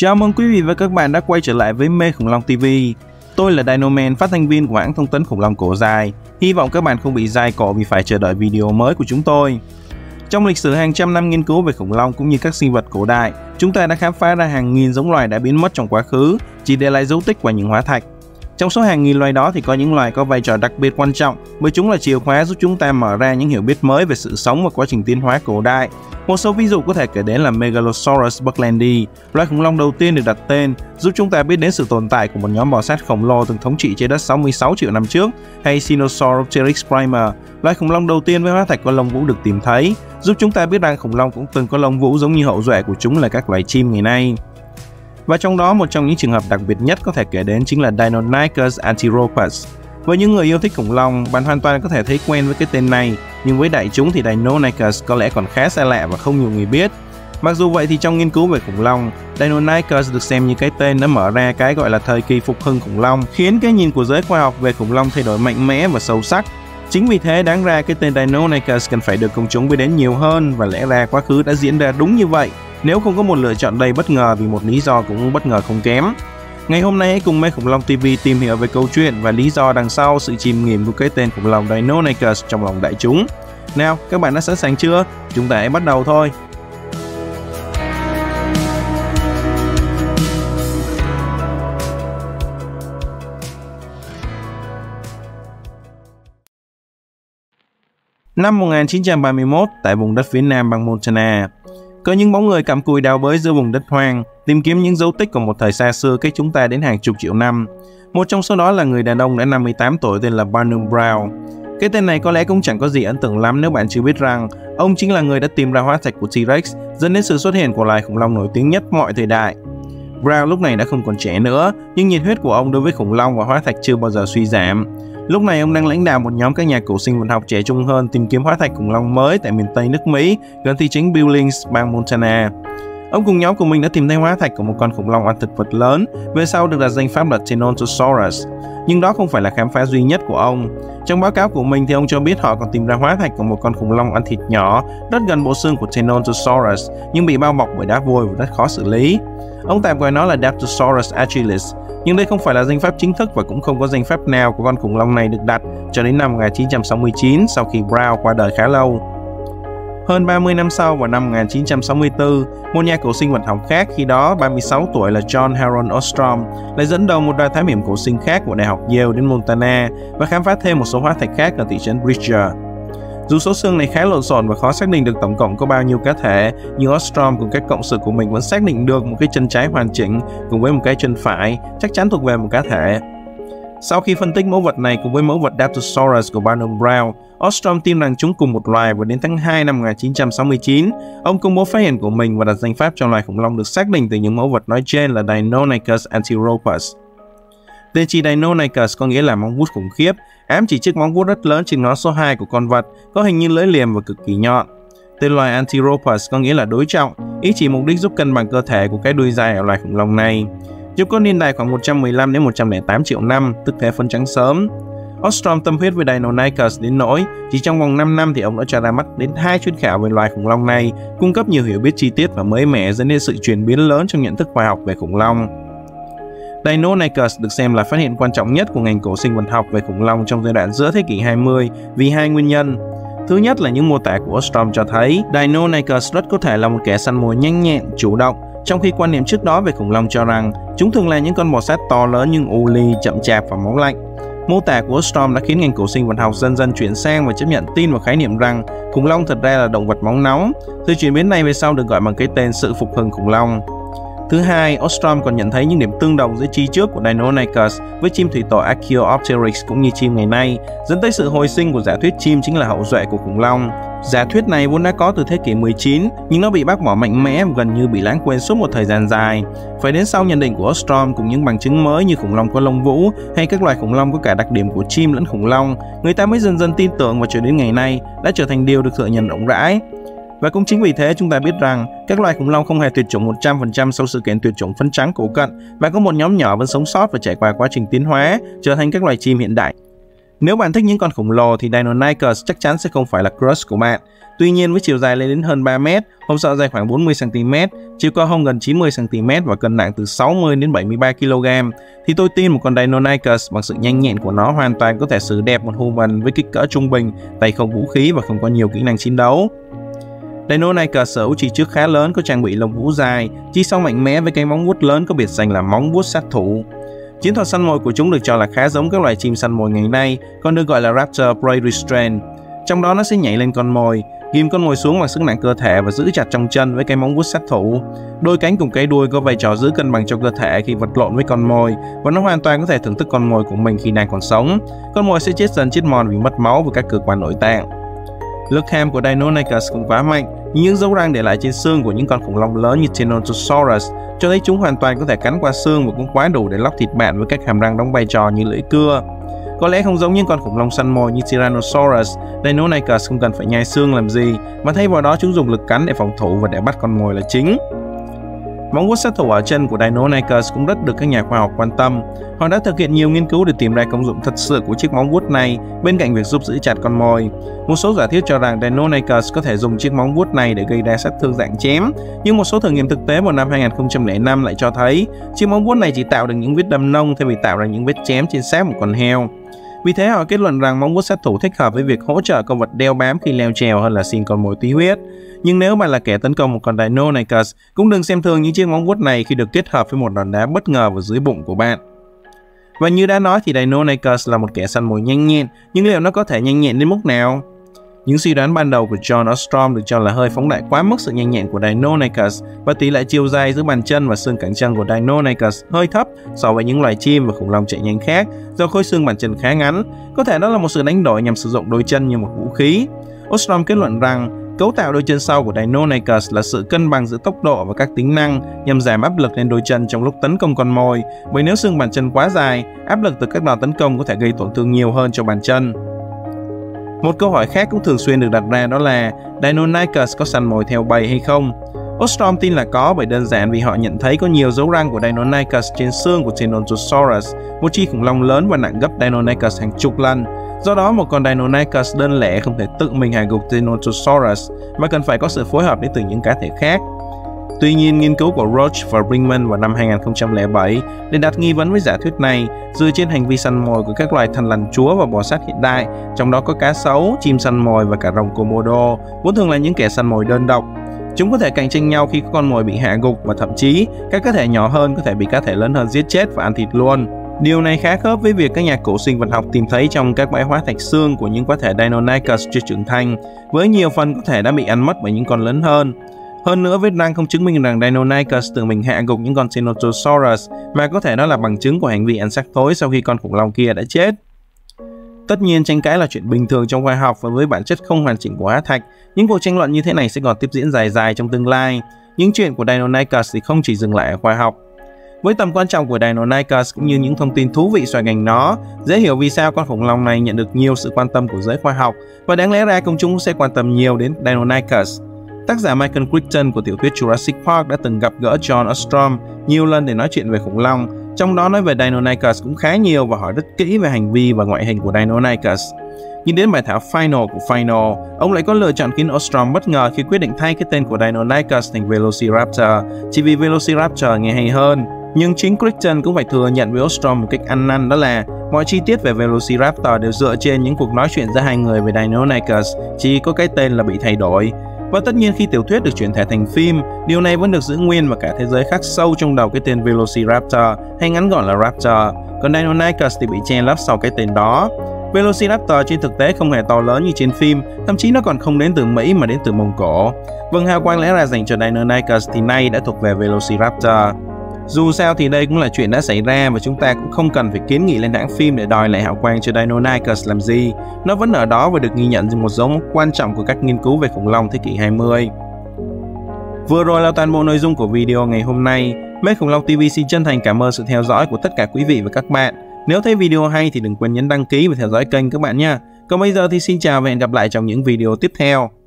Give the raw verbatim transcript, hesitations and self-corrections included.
Chào mừng quý vị và các bạn đã quay trở lại với Mê Khủng Long ti vi. Tôi là Dinoman, phát thanh viên của hãng thông tấn khủng long cổ dài. Hy vọng các bạn không bị dai cổ vì phải chờ đợi video mới của chúng tôi. Trong lịch sử hàng trăm năm nghiên cứu về khủng long cũng như các sinh vật cổ đại, chúng ta đã khám phá ra hàng nghìn giống loài đã biến mất trong quá khứ, chỉ để lại dấu tích qua những hóa thạch. Trong số hàng nghìn loài đó thì có những loài có vai trò đặc biệt quan trọng, bởi chúng là chìa khóa giúp chúng ta mở ra những hiểu biết mới về sự sống và quá trình tiến hóa cổ đại. Một số ví dụ có thể kể đến là Megalosaurus bucklandii, loài khủng long đầu tiên được đặt tên, giúp chúng ta biết đến sự tồn tại của một nhóm bò sát khổng lồ từng thống trị trái đất sáu mươi sáu triệu năm trước, hay Sinosauropteryx primer, loài khủng long đầu tiên với hóa thạch có lông vũ được tìm thấy, giúp chúng ta biết rằng khủng long cũng từng có lông vũ giống như hậu duệ của chúng là các loài chim ngày nay. Và trong đó, một trong những trường hợp đặc biệt nhất có thể kể đến chính là Deinonychus antiropus. Với những người yêu thích khủng long, bạn hoàn toàn có thể thấy quen với cái tên này, nhưng với đại chúng thì Deinonychus có lẽ còn khá xa lạ và không nhiều người biết. Mặc dù vậy thì trong nghiên cứu về khủng long, Deinonychus được xem như cái tên đã mở ra cái gọi là thời kỳ phục hưng khủng long, khiến cái nhìn của giới khoa học về khủng long thay đổi mạnh mẽ và sâu sắc. Chính vì thế đáng ra cái tên Deinonychus cần phải được công chúng biết đến nhiều hơn, và lẽ ra quá khứ đã diễn ra đúng như vậy, nếu không có một lựa chọn đầy bất ngờ vì một lý do cũng bất ngờ không kém. Ngày hôm nay hãy cùng Mê Khủng Long ti vi tìm hiểu về câu chuyện và lý do đằng sau sự chìm nghỉm của cái tên khủng long Deinonychus trong lòng đại chúng. Nào, các bạn đã sẵn sàng chưa? Chúng ta hãy bắt đầu thôi! Năm một nghìn chín trăm ba mươi mốt, tại vùng đất phía nam bang Montana, có những bóng người cặm cụi đào bới giữa vùng đất hoang, tìm kiếm những dấu tích của một thời xa xưa cách chúng ta đến hàng chục triệu năm. Một trong số đó là người đàn ông đã năm mươi tám tuổi tên là Barnum Brown. Cái tên này có lẽ cũng chẳng có gì ấn tượng lắm nếu bạn chưa biết rằng ông chính là người đã tìm ra hóa thạch của T-Rex, dẫn đến sự xuất hiện của loài khủng long nổi tiếng nhất mọi thời đại. Brown lúc này đã không còn trẻ nữa, nhưng nhiệt huyết của ông đối với khủng long và hóa thạch chưa bao giờ suy giảm. Lúc này ông đang lãnh đạo một nhóm các nhà cổ sinh vật học trẻ trung hơn tìm kiếm hóa thạch khủng long mới tại miền Tây nước Mỹ, gần thị trấn Billings, bang Montana. Ông cùng nhóm của mình đã tìm thấy hóa thạch của một con khủng long ăn thực vật lớn, về sau được đặt danh pháp là Tyrannosaurus. Nhưng đó không phải là khám phá duy nhất của ông. Trong báo cáo của mình thì ông cho biết họ còn tìm ra hóa thạch của một con khủng long ăn thịt nhỏ, rất gần bộ xương của Tyrannosaurus, nhưng bị bao bọc bởi đá vôi và rất khó xử lý. Ông tạm gọi nó là Daptosaurus agilis, nhưng đây không phải là danh pháp chính thức và cũng không có danh pháp nào của con khủng long này được đặt cho đến năm một nghìn chín trăm sáu mươi chín, sau khi Brown qua đời khá lâu. Hơn ba mươi năm sau, vào năm một nghìn chín trăm sáu mươi tư, một nhà cổ sinh vật học khác, khi đó ba mươi sáu tuổi, là John Harold Ostrom, lại dẫn đầu một đoàn thám hiểm cổ sinh khác của Đại học Yale đến Montana và khám phá thêm một số hóa thạch khác ở thị trấn Bridger. Dù số xương này khá lộn xộn và khó xác định được tổng cộng có bao nhiêu cá thể, nhưng Ostrom cùng các cộng sự của mình vẫn xác định được một cái chân trái hoàn chỉnh cùng với một cái chân phải, chắc chắn thuộc về một cá thể. Sau khi phân tích mẫu vật này cùng với mẫu vật Daptosaurus của Barnum Brown, Ostrom tin rằng chúng cùng một loài, và đến tháng hai năm một nghìn chín trăm sáu mươi chín, ông công bố phát hiện của mình và đặt danh pháp cho loài khủng long được xác định từ những mẫu vật nói trên là Deinonychus antiropus. Tên chỉ Deinonychus có nghĩa là móng vuốt khủng khiếp, ám chỉ chiếc móng vuốt rất lớn trên ngón số hai của con vật, có hình như lưỡi liềm và cực kỳ nhọn. Tên loài Antiropus có nghĩa là đối trọng, ý chỉ mục đích giúp cân bằng cơ thể của cái đuôi dài ở loài khủng long này. Chúng có niên đại khoảng một trăm mười lăm đến một trăm lẻ tám triệu năm, tức thế phân trắng sớm. Ostrom tâm huyết với Deinonychus đến nỗi chỉ trong vòng năm năm thì ông đã cho ra mắt đến hai chuyên khảo về loài khủng long này, cung cấp nhiều hiểu biết chi tiết và mới mẻ, dẫn đến sự chuyển biến lớn trong nhận thức khoa học về khủng long. Deinonychus được xem là phát hiện quan trọng nhất của ngành cổ sinh vật học về khủng long trong giai đoạn giữa thế kỷ hai mươi vì hai nguyên nhân. Thứ nhất là những mô tả của Ostrom cho thấy Deinonychus rất có thể là một kẻ săn mồi nhanh nhẹn, chủ động, trong khi quan niệm trước đó về khủng long cho rằng chúng thường là những con bò sát to lớn nhưng u lì, chậm chạp và máu lạnh. Mô tả của Ostrom đã khiến ngành cổ sinh vật học dần dần chuyển sang và chấp nhận tin vào khái niệm rằng khủng long thật ra là động vật máu nóng. Sự chuyển biến này về sau được gọi bằng cái tên sự phục hưng khủng long. Thứ hai, Ostrom còn nhận thấy những điểm tương đồng giữa chi trước của Deinonychus với chim thủy tổ Archaeopteryx cũng như chim ngày nay, dẫn tới sự hồi sinh của giả thuyết chim chính là hậu duệ của khủng long. Giả thuyết này vốn đã có từ thế kỷ mười chín, nhưng nó bị bác bỏ mạnh mẽ và gần như bị lãng quên suốt một thời gian dài. Phải đến sau nhận định của Ostrom cùng những bằng chứng mới như khủng long có lông vũ hay các loài khủng long có cả đặc điểm của chim lẫn khủng long, người ta mới dần dần tin tưởng và cho đến ngày nay đã trở thành điều được thừa nhận rộng rãi. Và cũng chính vì thế chúng ta biết rằng các loài khủng long không hề tuyệt chủng một trăm phần trăm sau sự kiện tuyệt chủng phân trắng cổ cận, và có một nhóm nhỏ vẫn sống sót và trải qua quá trình tiến hóa, trở thành các loài chim hiện đại. Nếu bạn thích những con khủng lồ thì Deinonychus chắc chắn sẽ không phải là crush của bạn. Tuy nhiên với chiều dài lên đến hơn ba mét, hông sọ dày khoảng bốn mươi xăng ti mét, chiều cao hông gần chín mươi xăng ti mét và cân nặng từ sáu mươi đến bảy mươi ba ki lô gam, thì tôi tin một con Deinonychus bằng sự nhanh nhẹn của nó hoàn toàn có thể xử đẹp một human với kích cỡ trung bình, tay không vũ khí và không có nhiều kỹ năng chiến đấu. Deinonychus sở hữu chi trước khá lớn, có trang bị lông vũ dài, chi sau mạnh mẽ với cái móng vuốt lớn có biệt danh là móng vuốt sát thủ. Chiến thuật săn mồi của chúng được cho là khá giống các loài chim săn mồi ngày nay, còn được gọi là Raptor Prey Restraint. Trong đó nó sẽ nhảy lên con mồi, ghim con mồi xuống bằng sức nặng cơ thể và giữ chặt trong chân với cái móng vuốt sát thủ. Đôi cánh cùng cái đuôi có vai trò giữ cân bằng cho cơ thể khi vật lộn với con mồi, và nó hoàn toàn có thể thưởng thức con mồi của mình khi đang còn sống. Con mồi sẽ chết dần chết mòn vì mất máu và các cơ quan nội tạng. Lực ham của Deinonychus không quá mạnh, nhưng những dấu răng để lại trên xương của những con khủng long lớn như Tyrannosaurus cho thấy chúng hoàn toàn có thể cắn qua xương và cũng quá đủ để lóc thịt bạn với các hàm răng đóng vai trò như lưỡi cưa. Có lẽ không giống những con khủng long săn mồi như Tyrannosaurus, Deinonychus không cần phải nhai xương làm gì, mà thay vào đó chúng dùng lực cắn để phòng thủ và để bắt con mồi là chính. Móng vuốt sát thủ ở chân của Deinonychus cũng rất được các nhà khoa học quan tâm. Họ đã thực hiện nhiều nghiên cứu để tìm ra công dụng thật sự của chiếc móng vuốt này bên cạnh việc giúp giữ chặt con mồi. Một số giả thuyết cho rằng Deinonychus có thể dùng chiếc móng vuốt này để gây ra sát thương dạng chém, nhưng một số thử nghiệm thực tế vào năm hai nghìn không trăm lẻ năm lại cho thấy chiếc móng vuốt này chỉ tạo được những vết đâm nông thay vì tạo ra những vết chém trên xác một con heo. Vì thế họ kết luận rằng móng vuốt sát thủ thích hợp với việc hỗ trợ con vật đeo bám khi leo trèo hơn là xin con mồi tí huyết. Nhưng nếu bạn là kẻ tấn công một con Deinonychus, cũng đừng xem thường những chiếc móng vuốt này khi được kết hợp với một đòn đá bất ngờ vào dưới bụng của bạn. Và như đã nói thì Deinonychus là một kẻ săn mồi nhanh nhẹn, nhưng liệu nó có thể nhanh nhẹn đến mức nào? Những suy đoán ban đầu của John Ostrom được cho là hơi phóng đại quá mức sự nhanh nhẹn của Deinonychus, và tỷ lệ chiều dài giữa bàn chân và xương cẳng chân của Deinonychus hơi thấp so với những loài chim và khủng long chạy nhanh khác do khối xương bàn chân khá ngắn. Có thể đó là một sự đánh đổi nhằm sử dụng đôi chân như một vũ khí. Ostrom kết luận rằng cấu tạo đôi chân sau của Deinonychus là sự cân bằng giữa tốc độ và các tính năng nhằm giảm áp lực lên đôi chân trong lúc tấn công con mồi, bởi nếu xương bàn chân quá dài, áp lực từ các đòn tấn công có thể gây tổn thương nhiều hơn cho bàn chân. Một câu hỏi khác cũng thường xuyên được đặt ra đó là Deinonychus có săn mồi theo bầy hay không? Ostrom tin là có, bởi đơn giản vì họ nhận thấy có nhiều dấu răng của Deinonychus trên xương của Tyrannosaurus, một chi khủng long lớn và nặng gấp Deinonychus hàng chục lần. Do đó, một con Deinonychus đơn lẻ không thể tự mình hạ gục Tyrannosaurus, mà cần phải có sự phối hợp đến từ những cá thể khác. Tuy nhiên, nghiên cứu của Roach và Brinkman vào năm hai nghìn không trăm lẻ bảy để đặt nghi vấn với giả thuyết này dựa trên hành vi săn mồi của các loài thằn lằn chúa và bò sát hiện đại, trong đó có cá sấu, chim săn mồi và cả rồng Komodo, vốn thường là những kẻ săn mồi đơn độc. Chúng có thể cạnh tranh nhau khi có con mồi bị hạ gục, và thậm chí các cá thể nhỏ hơn có thể bị cá thể lớn hơn giết chết và ăn thịt luôn. Điều này khá khớp với việc các nhà cổ sinh vật học tìm thấy trong các bãi hóa thạch xương của những cá thể Deinonychus chưa trưởng thành, với nhiều phần có thể đã bị ăn mất bởi những con lớn hơn. Hơn nữa, vết răng không chứng minh rằng Deinonychus tự mình hạ gục những con Tyrannosaurus, mà có thể đó là bằng chứng của hành vi ăn xác thối sau khi con khủng long kia đã chết. Tất nhiên, tranh cãi là chuyện bình thường trong khoa học, và với bản chất không hoàn chỉnh của hóa thạch, những cuộc tranh luận như thế này sẽ còn tiếp diễn dài dài trong tương lai. Những chuyện của Deinonychus thì không chỉ dừng lại ở khoa học. Với tầm quan trọng của Deinonychus cũng như những thông tin thú vị xoay quanh nó, dễ hiểu vì sao con khủng long này nhận được nhiều sự quan tâm của giới khoa học, và đáng lẽ ra công chúng sẽ quan tâm nhiều đến Deinonychus. Tác giả Michael Crichton của tiểu thuyết Jurassic Park đã từng gặp gỡ John Ostrom nhiều lần để nói chuyện về khủng long, trong đó nói về Deinonychus cũng khá nhiều và hỏi rất kỹ về hành vi và ngoại hình của Deinonychus. Nhưng đến bài thảo final của Final, ông lại có lựa chọn khiến Ostrom bất ngờ khi quyết định thay cái tên của Deinonychus thành Velociraptor, chỉ vì Velociraptor nghe hay hơn. Nhưng chính Crichton cũng phải thừa nhận với Ostrom một cách ăn năn, đó là mọi chi tiết về Velociraptor đều dựa trên những cuộc nói chuyện giữa hai người về Deinonychus, chỉ có cái tên là bị thay đổi. Và tất nhiên khi tiểu thuyết được chuyển thể thành phim, điều này vẫn được giữ nguyên và cả thế giới khắc sâu trong đầu cái tên Velociraptor, hay ngắn gọn là Raptor, còn Deinonychus thì bị che lấp sau cái tên đó. Velociraptor trên thực tế không hề to lớn như trên phim, thậm chí nó còn không đến từ Mỹ mà đến từ Mông Cổ. Vâng, hào quang lẽ ra dành cho Deinonychus thì nay đã thuộc về Velociraptor. Dù sao thì đây cũng là chuyện đã xảy ra, và chúng ta cũng không cần phải kiến nghị lên hãng phim để đòi lại hào quang cho Deinonychus làm gì. Nó vẫn ở đó và được ghi nhận như một dấu mốc quan trọng của các nghiên cứu về khủng long thế kỷ hai mươi. Vừa rồi là toàn bộ nội dung của video ngày hôm nay. Mê Khủng Long ti vi xin chân thành cảm ơn sự theo dõi của tất cả quý vị và các bạn. Nếu thấy video hay thì đừng quên nhấn đăng ký và theo dõi kênh các bạn nha. Còn bây giờ thì xin chào và hẹn gặp lại trong những video tiếp theo.